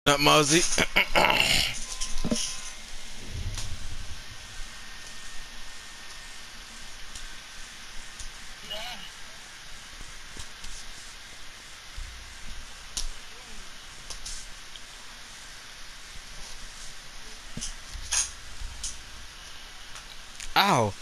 Not Mozzie. Ow.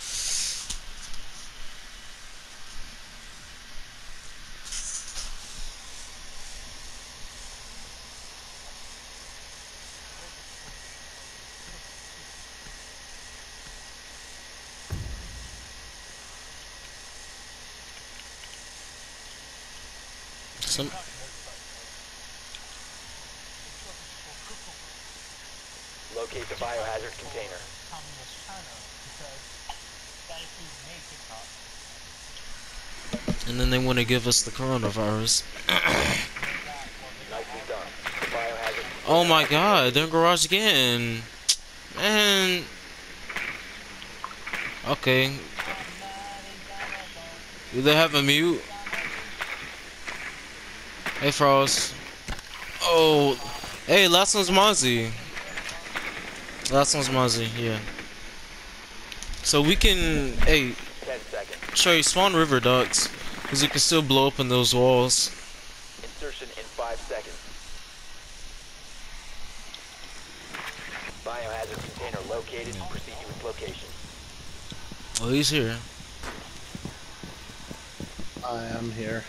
Some Locate the biohazard container. and then they want to give us the coronavirus. Nicely done. The biohazard Oh my god, they're in garage again. Man. Okay. Do they have a mute? Hey Frost. Oh. Hey, last one's Mozzie. Last one's Mozzie, yeah. So we can, hey, 10 seconds. Trey, spawn river ducks. Because you can still blow up in those walls. Insertion in 5 seconds. Biohazard container located. Proceed to its location. Oh, he's here. I am here.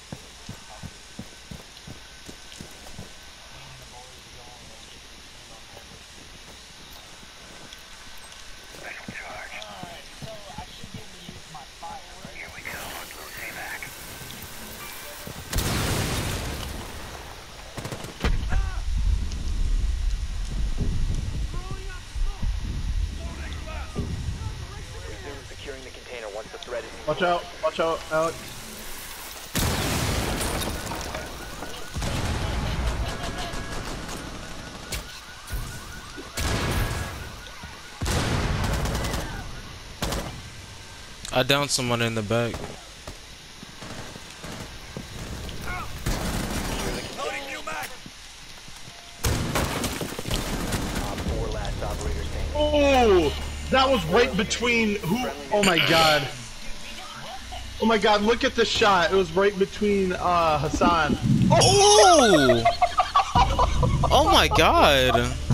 Resume securing the container once the threat is Watch out, Alex. I downed someone in the back. Top 4 last operator standing. Oh, that was right between who? Oh my god. Oh my god, look at the shot. It was right between Hassan. Oh! Oh my god!